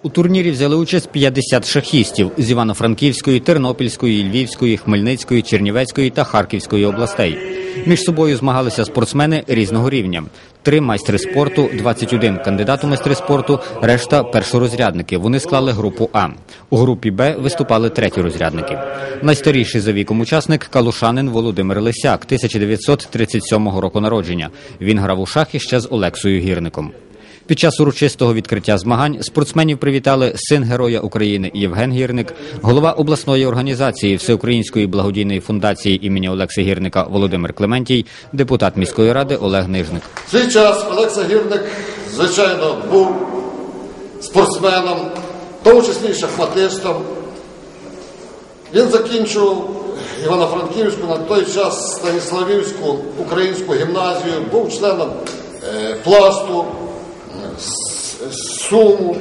У турнірі взяли участь 50 шахістів з Івано-Франківської, Тернопільської, Львівської, Хмельницької, Чернівецької та Харківської областей. Між собою змагалися спортсмени різного рівня. 3 майстри спорту, 21 кандидат у майстри спорту, решта – першорозрядники. Вони склали групу А. У групі Б виступали третьорозрядники. Найстаріший за віком учасник – калушанин Володимир Лисяк, 1937 року народження. Він грав у шахи ще з Олексою Гірником. Під час урочистого відкриття змагань спортсменів привітали син Героя України Євген Гірник, голова обласної організації Всеукраїнської благодійної фундації імені Олекси Гірника Володимир Клементій, депутат міської ради Олег Нижник. В свій час Олекса Гірник, звичайно, був спортсменом, в тому числі шахматистом. Він закінчив Івано-Франківську, на той час Станіславівську українську гімназію, був членом пласту, Суму.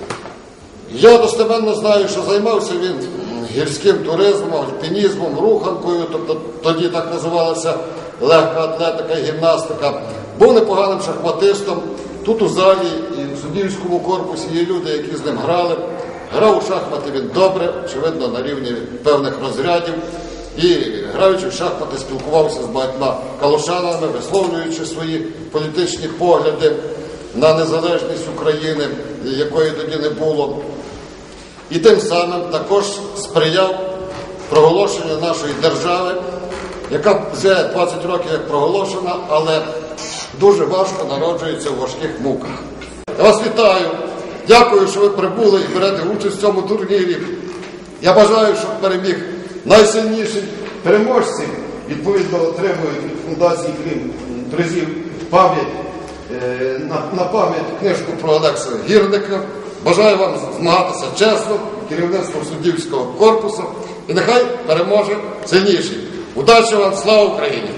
Я достеменно знаю, що займався він гірським туризмом, альпінізмом, руханкою, тобто тоді так називалася легка атлетика і гімнастика. Був непоганим шахматистом. Тут у залі і в суддівському корпусі є люди, які з ним грали. Грав у шахмати він добре, очевидно, на рівні певних розрядів. І, граючи в шахмати, спілкувався з багатьма калушанами, висловлюючи свої політичні погляди на незалежність України, якої тоді не було. І тим самим також сприяв проголошенню нашої держави, яка вже 20 років як проголошена, але дуже важко народжується у важких муках. Я вас вітаю, дякую, що ви прибули і берете участь в цьому турнірі. Я бажаю, щоб переміг найсильніший. Переможці, відповідно, отримують від фундації крім призів пам'ять, на пам'ять книжку про Олекса Гірника. Бажаю вам змагатися чесно, керівництвом суддівського корпусу. І нехай переможе сильніший. Удачі вам, слава Україні!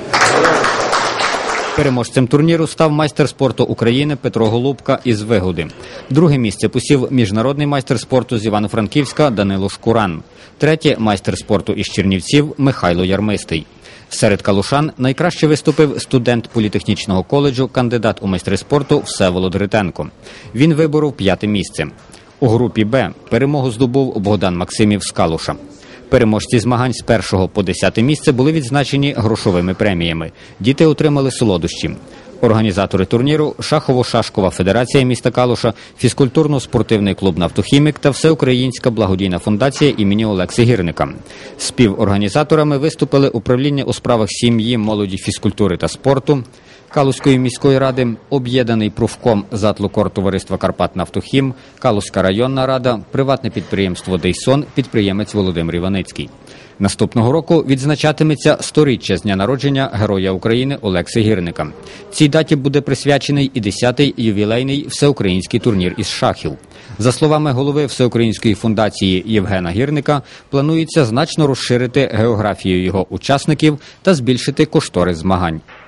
Переможцем турніру став майстер спорту України Петро Голубка із Вигоди. Друге місце посів міжнародний майстер спорту з Івано-Франківська Данило Шкуран. Третє – майстер спорту із Чернівців Михайло Ярмистий. Серед калушан найкраще виступив студент політехнічного коледжу, кандидат у майстри спорту Всеволод Ритенко. Він виборов 5-те місце. У групі Б перемогу здобув Богдан Максимів з Калуша. Переможці змагань з 1-го по 10-те місце були відзначені грошовими преміями. Діти отримали солодощі. Організатори турніру – Шахово-Шашкова федерація міста Калуша, фізкультурно-спортивний клуб «Нафтохімік» та Всеукраїнська благодійна фундація імені Олекси Гірника. Співорганізаторами виступили управління у справах сім'ї, молоді, фізкультури та спорту Калузької міської ради, об'єднаний профком Затлукор товариства «Карпат-Нафтохім», Калузька районна рада, приватне підприємство «Дейсон», підприємець Володимир Іваницький. Наступного року відзначатиметься 100-річчя з дня народження Героя України Олекси Гірника. Цій даті буде присвячений і 10-й ювілейний всеукраїнський турнір із шахів. За словами голови Всеукраїнської фундації Євгена Гірника, планується значно розширити географію його учасників та збільшити кошторис змагань.